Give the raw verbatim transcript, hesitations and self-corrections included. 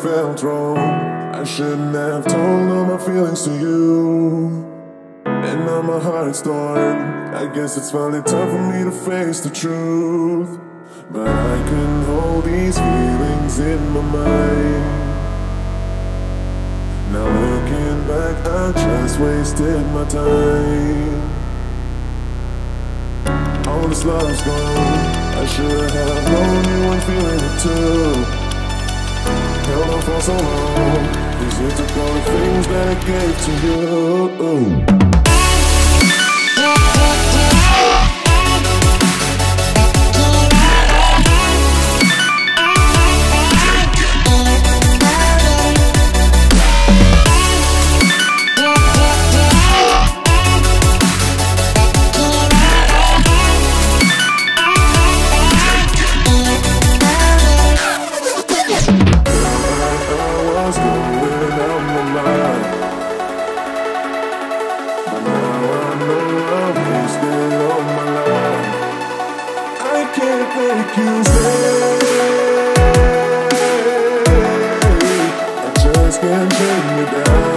felt wrong. I shouldn't have told all my feelings to you. And now my heart's torn. I guess it's finally time for me to face the truth. But I couldn't hold these feelings in my mind. Now looking back, I just wasted my time. All this love's gone. I should have known you weren't feeling it too. Held on for so long, 'cause you took all the things that I gave to you. Make you stay. I just can't bring you down.